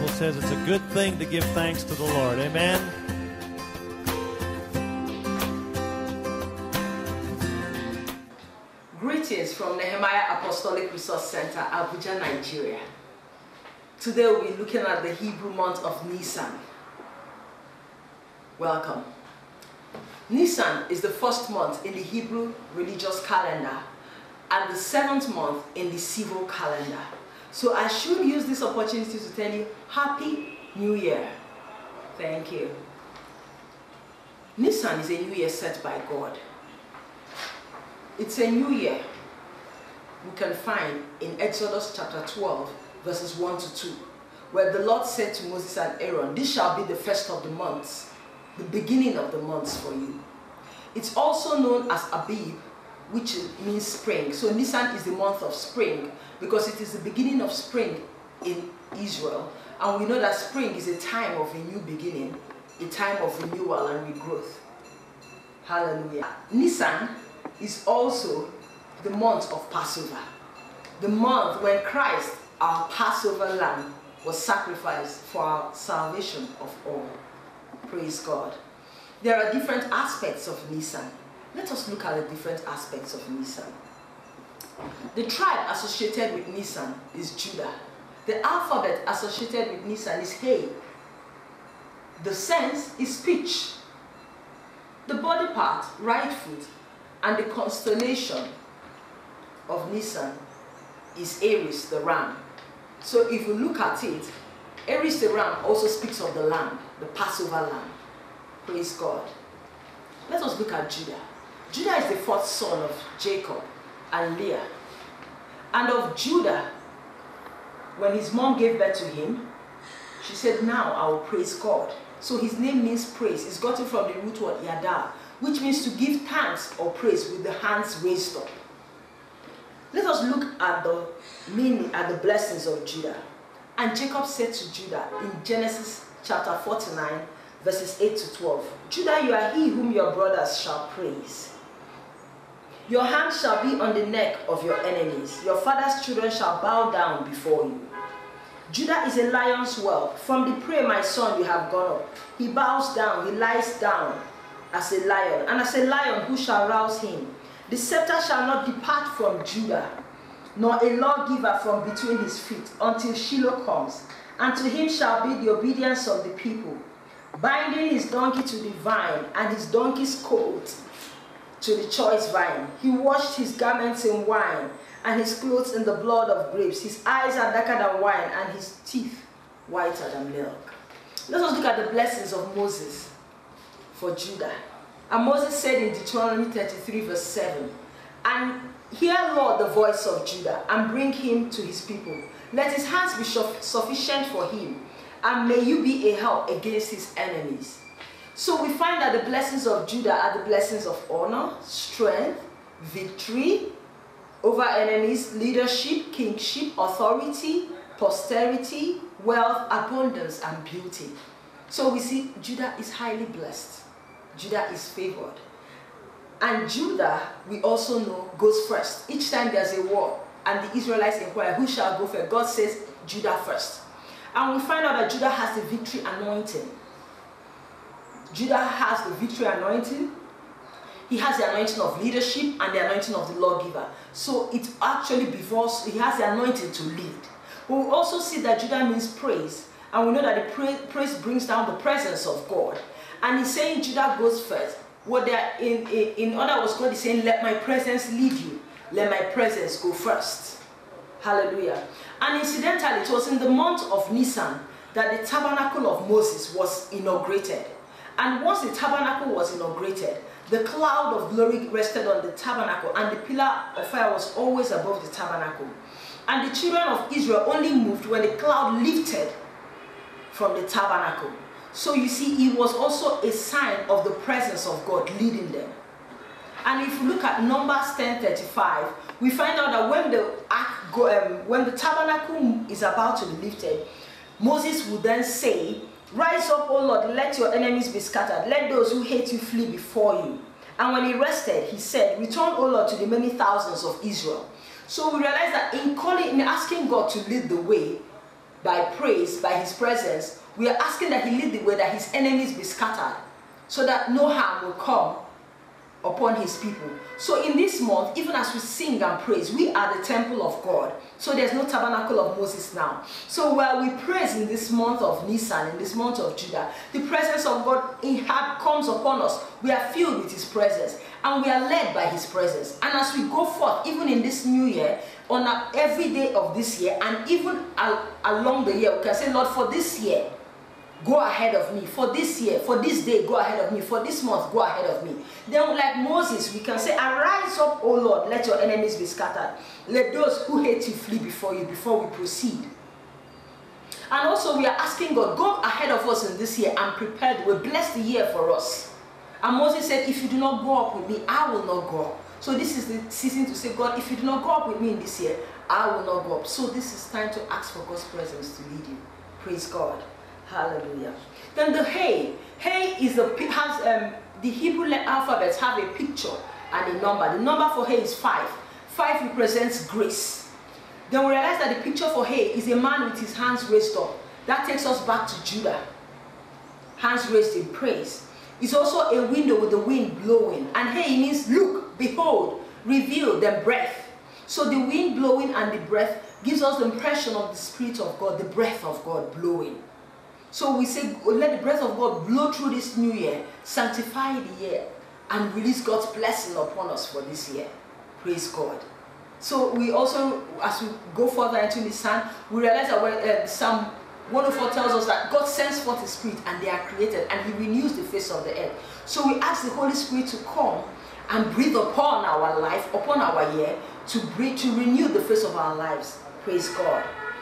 Bible says it's a good thing to give thanks to the Lord. Amen? Greetings from Nehemiah Apostolic Resource Center, Abuja, Nigeria. Today we'll be looking at the Hebrew month of Nisan. Welcome. Nisan is the first month in the Hebrew religious calendar and the seventh month in the civil calendar. So I should use this opportunity to tell you Happy New Year. Thank you. Nisan is a new year set by God. It's a new year we can find in Exodus chapter 12 verses 1 to 2, where the Lord said to Moses and Aaron, "This shall be the first of the months, the beginning of the months for you." It's also known as Abib, which means spring. So Nisan is the month of spring because it is the beginning of spring in Israel. And we know that spring is a time of a new beginning, a time of renewal and regrowth. Hallelujah. Nisan is also the month of Passover, the month when Christ, our Passover lamb, was sacrificed for our salvation of all. Praise God. There are different aspects of Nisan. Let us look at the different aspects of Nisan. The tribe associated with Nisan is Judah. The alphabet associated with Nisan is Hey. The sense is speech. The body part, right foot, and the constellation of Nisan is Aries, the ram. So if you look at it, Aries the ram also speaks of the lamb, the Passover lamb. Praise God. Let us look at Judah. Judah is the fourth son of Jacob and Leah. And of Judah, when his mom gave birth to him, she said, "Now I will praise God." So his name means praise. It's gotten from the root word yada, which means to give thanks or praise with the hands raised up. Let us look at the meaning and the blessings of Judah. And Jacob said to Judah in Genesis chapter 49, verses 8 to 12, "Judah, you are he whom your brothers shall praise. Your hand shall be on the neck of your enemies. Your father's children shall bow down before you. Judah is a lion's whelp. From the prey, my son, you have gone up. He bows down, he lies down as a lion, and as a lion, who shall rouse him? The scepter shall not depart from Judah, nor a lawgiver from between his feet, until Shiloh comes, and to him shall be the obedience of the people, binding his donkey to the vine, and his donkey's colt to the choice vine. He washed his garments in wine, and his clothes in the blood of grapes. His eyes are darker than wine, and his teeth whiter than milk." Let us look at the blessings of Moses for Judah. And Moses said in Deuteronomy 33 verse 7, "And hear, Lord, the voice of Judah, and bring him to his people. Let his hands be sufficient for him, and may you be a help against his enemies." So we find that the blessings of Judah are the blessings of honor, strength, victory over enemies, leadership, kingship, authority, posterity, wealth, abundance, and beauty. So we see Judah is highly blessed. Judah is favored. And Judah, we also know, goes first. Each time there's a war and the Israelites inquire, who shall go first? God says Judah first. And we find out that Judah has the victory anointing. Judah has the victory anointing. He has the anointing of leadership and the anointing of the lawgiver. So it actually befores, he has the anointing to lead. But we also see that Judah means praise. And we know that the praise brings down the presence of God. And he's saying Judah goes first. What they're in other words, God is saying, "Let my presence lead you. Let my presence go first." Hallelujah. And incidentally, it was in the month of Nisan that the tabernacle of Moses was inaugurated. And once the tabernacle was inaugurated, the cloud of glory rested on the tabernacle, and the pillar of fire was always above the tabernacle. And the children of Israel only moved when the cloud lifted from the tabernacle. So you see, it was also a sign of the presence of God leading them. And if you look at Numbers 10:35, we find out that when the tabernacle is about to be lifted, Moses would then say, "Rise up, O Lord, let your enemies be scattered. Let those who hate you flee before you." And when he rested, he said, "Return, O Lord, to the many thousands of Israel." So we realize that in asking God to lead the way, by praise, by his presence, we are asking that he lead the way, that his enemies be scattered, so that no harm will come upon his people. So in this month, even as we sing and praise, we are the temple of God. So there's no tabernacle of Moses now. So while we praise in this month of Nisan, in this month of Judah, the presence of God comes upon us. We are filled with his presence, and we are led by his presence. And as we go forth, even in this new year, on every day of this year, and even along the year, we can say, Lord, for this year, go ahead of me. For this year, for this day, go ahead of me. For this month, go ahead of me. Then, like Moses, we can say, arise up, O Lord, let your enemies be scattered. Let those who hate you flee before you, before we proceed. And also, we are asking God, go ahead of us in this year and prepare the way. Bless the year for us. And Moses said, if you do not go up with me, I will not go up. So this is the season to say, God, if you do not go up with me in this year, I will not go up. So this is time to ask for God's presence to lead you. Praise God. Hallelujah. Then the hay is the Hebrew alphabets have a picture and a number. The number for hay is 5. 5 represents grace. Then we realize that the picture for hay is a man with his hands raised up. That takes us back to Judah. Hands raised in praise. It's also a window with the wind blowing. And hay means look, behold, reveal, then breath. So the wind blowing and the breath gives us the impression of the Spirit of God, the breath of God blowing. So we say, let the breath of God blow through this new year, sanctify the year, and release God's blessing upon us for this year. Praise God. So we also, as we go further into Nisan, we realize that Psalm 104 tells us that God sends forth his Spirit and they are created, and he renews the face of the earth. So we ask the Holy Spirit to come and breathe upon our life, upon our year, to renew the face of our lives. Praise God.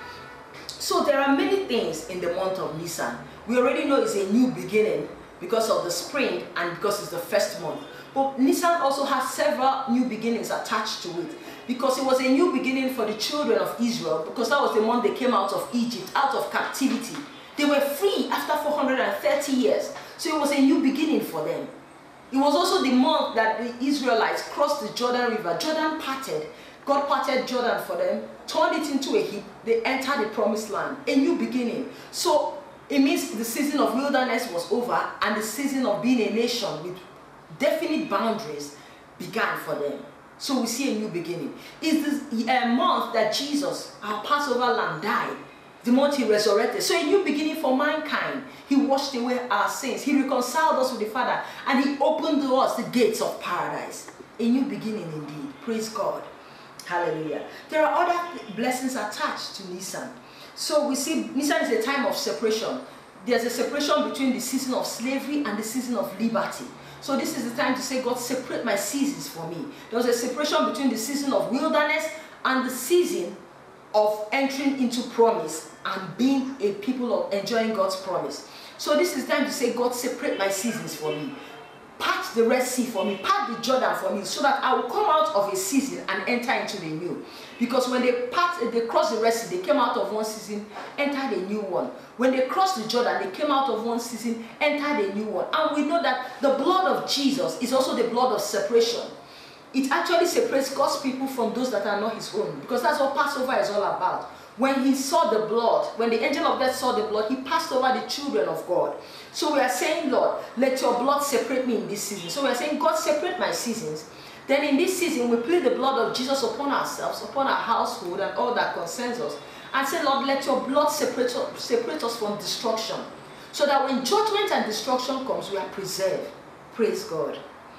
So there are many things in the month of Nisan. We already know it's a new beginning because of the spring and because it's the first month. But Nisan also has several new beginnings attached to it, because it was a new beginning for the children of Israel, because that was the month they came out of Egypt, out of captivity. They were free after 430 years. So it was a new beginning for them. It was also the month that the Israelites crossed the Jordan River. Jordan parted. God parted Jordan for them, turned it into a heap. They entered the promised land, a new beginning. So it means the season of wilderness was over, and the season of being a nation with definite boundaries began for them. So we see a new beginning. It's the month that Jesus, our Passover lamb, died. The month he resurrected. So a new beginning for mankind. He washed away our sins. He reconciled us with the Father, and he opened to us the gates of paradise. A new beginning indeed. Praise God. Hallelujah. There are other blessings attached to Nisan. So we see Nisan is a time of separation. There's a separation between the season of slavery and the season of liberty. So this is the time to say, God, separate my seasons for me. There was a separation between the season of wilderness and the season of entering into promise and being a people of enjoying God's promise. So this is time to say, God, separate my seasons for me. Part the Red Sea for me, part the Jordan for me, so that I will come out of a season and enter into the new. Because when they crossed the Red Sea, they came out of one season, entered a new one. When they crossed the Jordan, they came out of one season, entered a new one. And we know that the blood of Jesus is also the blood of separation. It actually separates God's people from those that are not his own, because that's what Passover is all about. When he saw the blood, when the angel of death saw the blood, he passed over the children of God. So we are saying, Lord, let your blood separate me in this season. So we are saying, God, separate my seasons. Then in this season, we plead the blood of Jesus upon ourselves, upon our household, and all that concerns us. And say, Lord, let your blood separate us from destruction. So that when judgment and destruction comes, we are preserved. Praise God.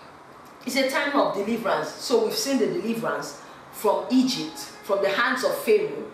It's a time of deliverance. So we've seen the deliverance from Egypt, from the hands of Pharaoh,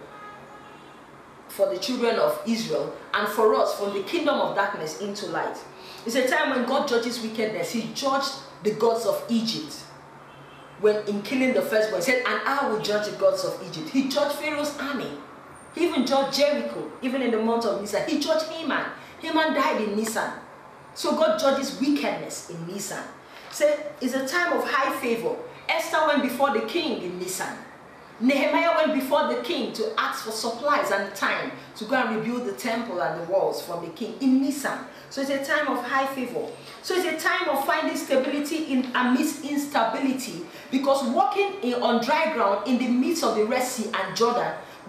for the children of Israel, and for us from the kingdom of darkness into light. It's a time when God judges wickedness. He judged the gods of Egypt when in killing the firstborn. He said, and I will judge the gods of Egypt. He judged Pharaoh's army. He even judged Jericho, even in the month of Nisan. He judged Haman. Haman died in Nisan. So God judges wickedness in Nisan. So it's a time of high favor. Esther went before the king in Nisan. Nehemiah went before the king to ask for supplies and time to go and rebuild the temple and the walls from the king in Nisan. So it's a time of high favor. So it's a time of finding stability amidst instability, because walking on dry ground in the midst of the Red Sea and Jordan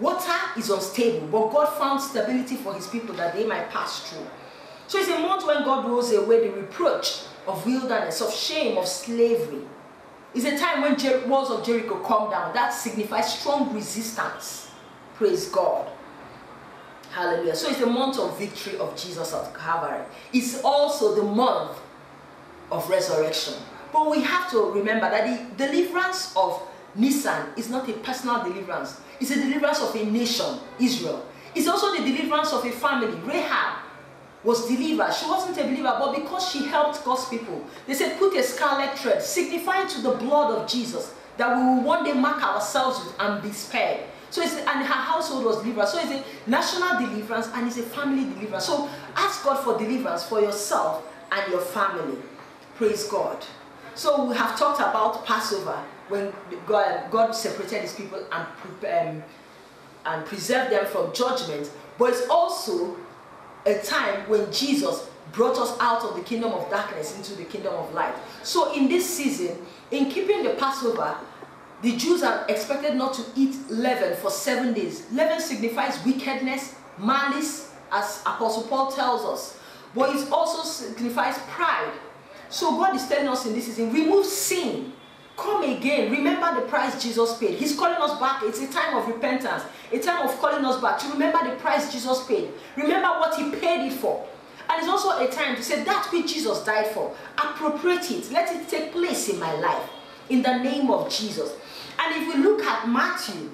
Water is unstable, but God found stability for his people that they might pass through. So it's a month when God rolls away the reproach of wilderness, of shame, of slavery. It's a time when walls of Jericho come down. That signifies strong resistance. Praise God. Hallelujah. So it's the month of victory of Jesus at Calvary. It's also the month of resurrection. But we have to remember that the deliverance of Nisan is not a personal deliverance. It's a deliverance of a nation, Israel. It's also the deliverance of a family. Rahab was delivered. She wasn't a believer, but because she helped God's people, they said, put a scarlet thread, signifying to the blood of Jesus, that we will one day mark ourselves with and be spared. So and her household was delivered. So it's a national deliverance and it's a family deliverance. So ask God for deliverance for yourself and your family. Praise God. So we have talked about Passover, when God separated his people and preserved them from judgment. But it's also a time when Jesus brought us out of the kingdom of darkness into the kingdom of light. So in this season, in keeping the Passover, the Jews are expected not to eat leaven for 7 days. Leaven signifies wickedness, malice, as Apostle Paul tells us. But it also signifies pride. So God is telling us in this season, remove sin. Come again. Remember the price Jesus paid. He's calling us back. It's a time of repentance. A time of calling us back to remember the price Jesus paid. Remember what he paid it for. And it's also a time to say that which Jesus died for. Appropriate it. Let it take place in my life. In the name of Jesus. And if we look at Matthew,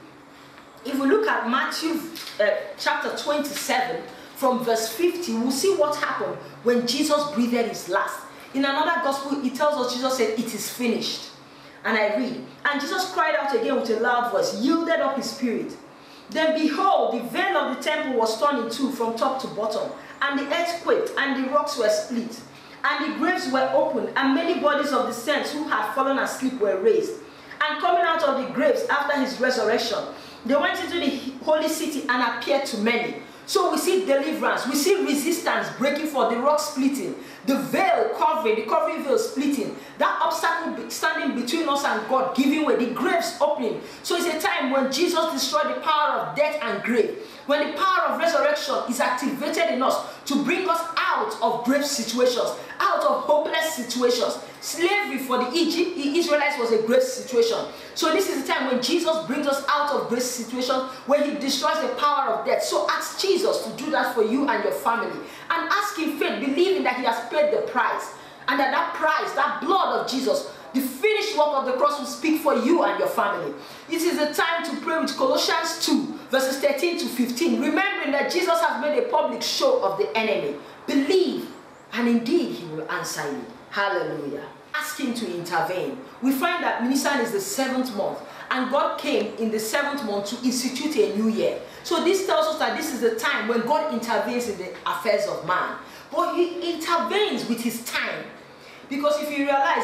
chapter 27 from verse 50, we'll see what happened when Jesus breathed his last. In another gospel, it tells us Jesus said, it is finished. And I read, and Jesus cried out again with a loud voice, yielded up his spirit. Then behold, the veil of the temple was torn in two from top to bottom, and the earth quaked, and the rocks were split, and the graves were opened, and many bodies of the saints who had fallen asleep were raised. And coming out of the graves after his resurrection, they went into the holy city and appeared to many. So we see deliverance, we see resistance breaking forth, the rock splitting, the veil covering, the covering veil splitting, that obstacle standing between us and God giving way, the graves opening. So it's a time when Jesus destroyed the power of death and grave, when the power of resurrection is activated in us to bring us out of grave situations, out of hopeless situations. Slavery for the Israelites was a great situation. So this is the time when Jesus brings us out of great situations, when he destroys the power of death. So ask Jesus to do that for you and your family. And ask in faith, believing that he has paid the price. And that price, that blood of Jesus, the finished work of the cross will speak for you and your family. This is the time to pray with Colossians 2, verses 13 to 15. Remembering that Jesus has made a public show of the enemy. Believe, and indeed he will answer you. Hallelujah. Ask him to intervene. We find that Nisan is the 7th month, and God came in the 7th month to institute a new year. So this tells us that this is the time when God intervenes in the affairs of man. But he intervenes with his time. Because if you realize,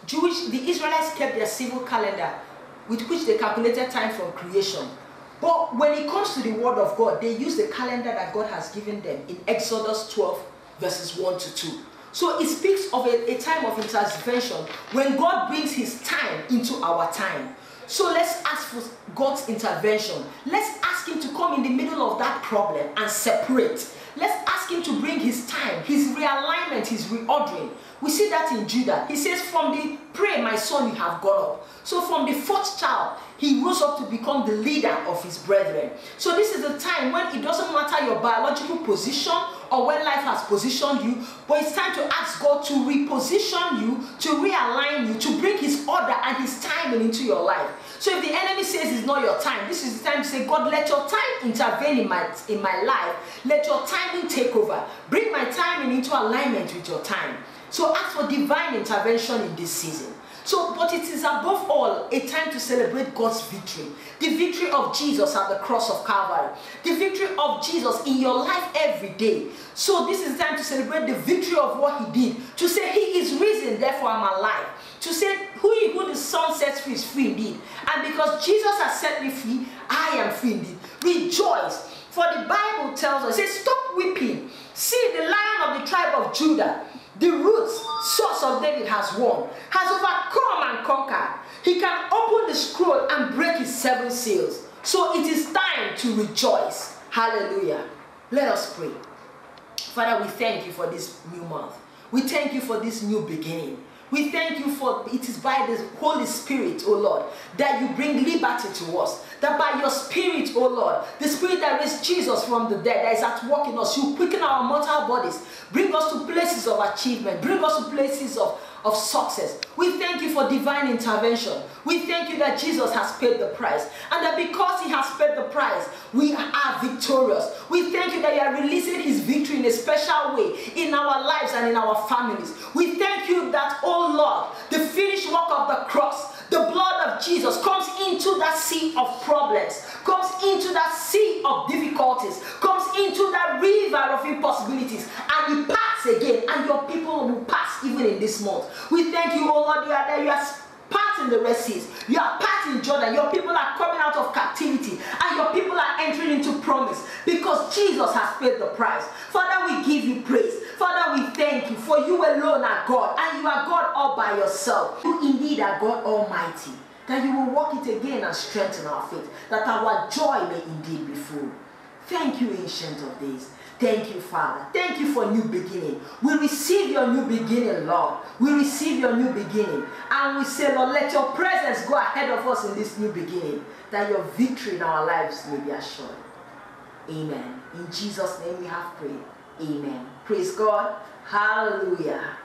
the Israelites kept their civil calendar with which they calculated time from creation. But when it comes to the word of God, they use the calendar that God has given them in Exodus 12, verses 1 to 2. So it speaks of a time of intervention when God brings his time into our time. So let's ask for God's intervention. Let's ask him to come in the middle of that problem and separate. Let's ask him to bring his time, his realignment, his reordering. We see that in Judah. He says, from the prey, my son, you have gone up. So from the 4th child, he rose up to become the leader of his brethren. So this is a time when it doesn't matter your biological position or where life has positioned you, but it's time to ask God to reposition you, to realign you, to bring his order and his timing into your life. So if the enemy says it's not your time, this is the time to say, God, let your time intervene in my life. Let your timing take over. Bring my timing into alignment with your time. So ask for divine intervention in this season. So, but it is above all a time to celebrate God's victory. The victory of Jesus at the cross of Calvary. The victory of Jesus in your life every day. So this is the time to celebrate the victory of what he did. To say he is risen, therefore I'm alive. To say who the Son sets free is free indeed. And because Jesus has set me free, I am free indeed. Rejoice. For the Bible tells us, it says, stop weeping. See, the Lion of the tribe of Judah, the roots, source of David has won, has overcome and conquered. He can open the scroll and break his 7 seals. So it is time to rejoice. Hallelujah. Let us pray. Father, we thank you for this new month. We thank you for this new beginning. We thank you for it is by the Holy Spirit, oh Lord, that you bring liberty to us. That by your Spirit, oh Lord, the Spirit that raised Jesus from the dead, that is at work in us, you quicken our mortal bodies, bring us to places of achievement, bring us to places of success. We thank you for divine intervention. We thank you that Jesus has paid the price, and that because he has paid the price, we are victorious. We thank you that you are releasing his victory in a special way in our lives and in our families. We thank you that, oh Lord, the finished work of the cross, the blood of Jesus comes into that sea of problems, comes into that sea of difficulties, comes into that river of impossibilities, and it passes again, and your people will pass even in this month. We thank you, oh Lord, that you are parting the Red Seas, you are parting Jordan, your people are coming out of captivity, and your people are entering into promise, because Jesus has paid the price. Father, we give you praise. Father, we thank you, for you alone are God, and you are God all by yourself. You indeed are God Almighty, that you will walk it again and strengthen our faith, that our joy may indeed be full. Thank you, Ancient of Days. Thank you, Father. Thank you for new beginning. We receive your new beginning, Lord. We receive your new beginning. And we say, Lord, let your presence go ahead of us in this new beginning, that your victory in our lives may be assured. Amen. In Jesus' name we have prayed. Amen. Praise God. Hallelujah.